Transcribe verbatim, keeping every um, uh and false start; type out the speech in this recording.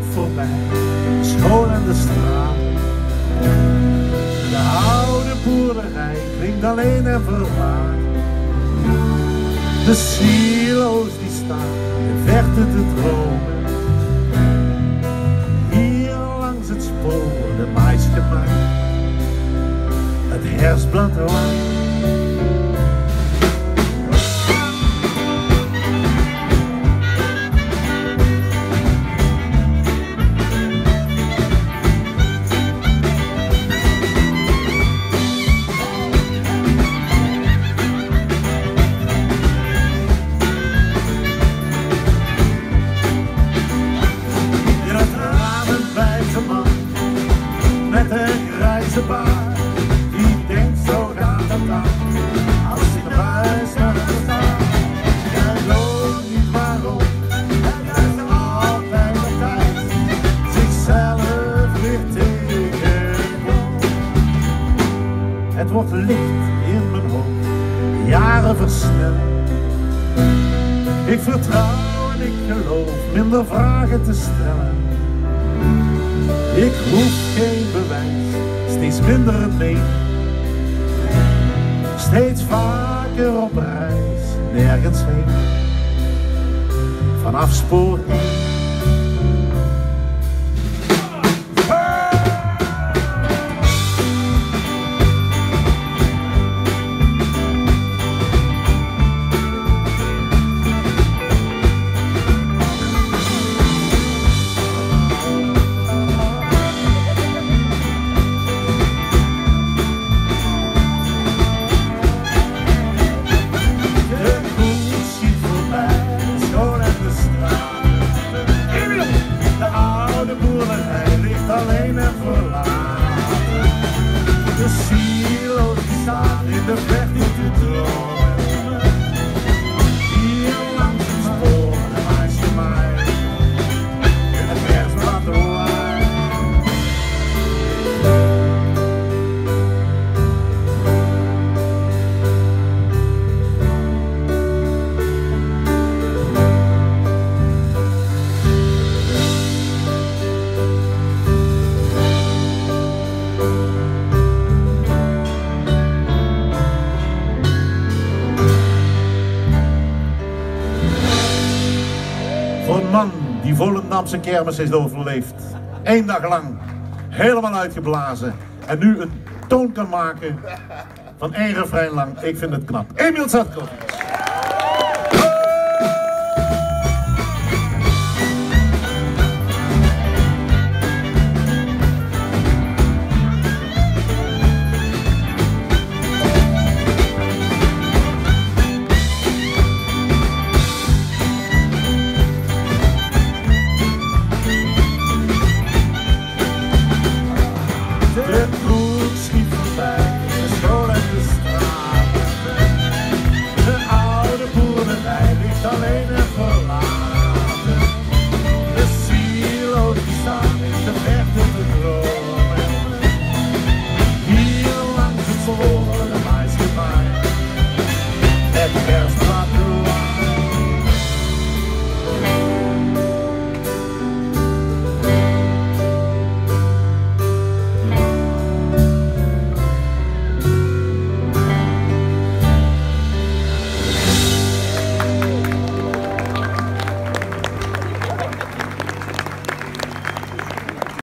voorbij, school en de straat. De oude boerderij klinkt alleen en verlaat. De silo's die staan in verte te dromen. Hier langs het spoor de mais gemaaid, het herfstblad waait. Met een grijze baard, die denkt zo gaat het dan, als hij naar huis naar de stad. Jij loopt niet waarom, hij is altijd op tijd, zichzelf weer tegenkomt. Het wordt licht in mijn hoofd, jaren versnellen. Ik vertrouw en ik geloof, minder vragen te stellen. Ik hoef geen bewijs, steeds minder het meen. Steeds vaker op reis, nergens heen. Vanaf spoor één. Alleen en verlaten. De silo die staat in de weg niet te dromen. Hier langs het spoor, de mais gemaaid, het herfstblad waait. Voor een man die Volendamse kermis heeft overleefd, één dag lang, helemaal uitgeblazen en nu een toon kan maken van één refrein lang, ik vind het knap. Emil Zatkovic.